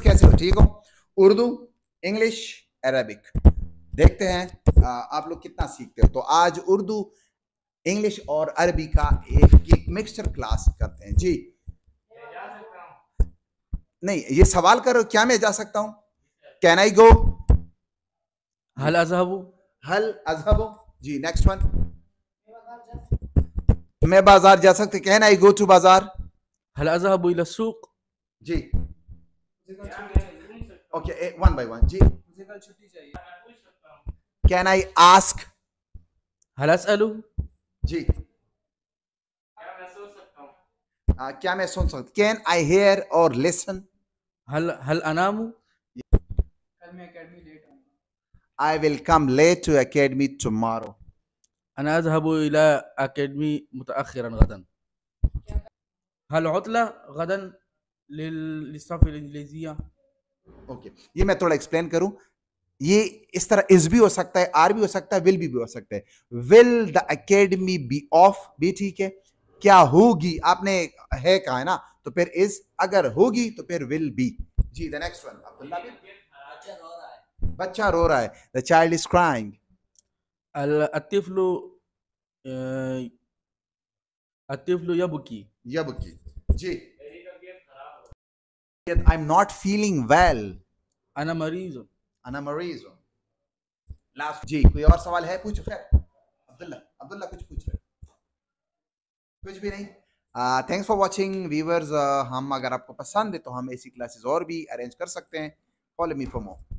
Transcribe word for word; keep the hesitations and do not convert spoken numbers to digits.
कैसे हो? ठीक हो? उर्दू, इंग्लिश, अरबिक, देखते हैं आ, आप लोग कितना सीखते हो। तो आज उर्दू, इंग्लिश और अरबी का एक एक मिक्सचर क्लास करते हैं जी। नहीं, ये सवाल करो क्या मैं जा सकता हूं? Can I go? हल अजहबु। हल अजहबो। जी, नेक्स्ट वन। मैं बाजार जा सकते, कैन आई गो टू बाजार? हल अजहबु इला सूक। जी, ओके, वन बाय वन जी। Can I ask? हल असअलु। जी, आ, क्या मैं सुन सकता? Can I hear or listen? हल हल अनामु। I will come late to academy tomorrow. अना अजहबु इला अकेडमी मुतअखिरन गदन। हल उतला गदन लिल लिस्साफ इंग्लिजिया। ओके, ये मैं थोड़ा एक्सप्लेन करूं। ये इस तरह इज भी हो सकता है, आर भी हो सकता है, विल भी, भी हो सकता है। Will the academy be off, भी ठीक है। क्या होगी, आपने है कहा है ना, तो फिर इज। अगर होगी तो फिर विल बी। जी, द नेक्स्ट वन अब्दुल्ला भी। बच्चा रो रहा है, द चाइल्ड इज क्राइंग। अल अतिफ्लु अतिफ्लु यबकी। यबकी। जी, I am not feeling well. अना मरीज। अना मरीज। लास्ट जी, कोई और सवाल है? पूछो खैर। अब्दुल्ला अब्दुल्ला कुछ पूछ रहे? कुछ भी नहीं। Thanks for watching viewers. हम अगर आपको पसंद है तो हम ऐसी क्लासेस और भी अरेंज कर सकते हैं। Follow me for more.